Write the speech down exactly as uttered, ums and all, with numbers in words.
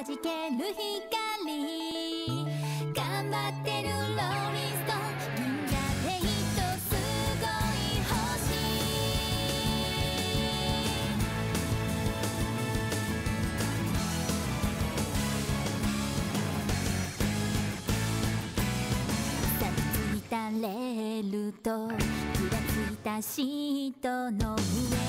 じける光頑張ってるローリンストーン銀河で一つすごい星錆びついたレールとふらついたシートの上